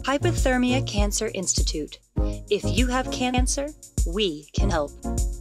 Hypothermia Cancer Institute. If you have cancer, we can help.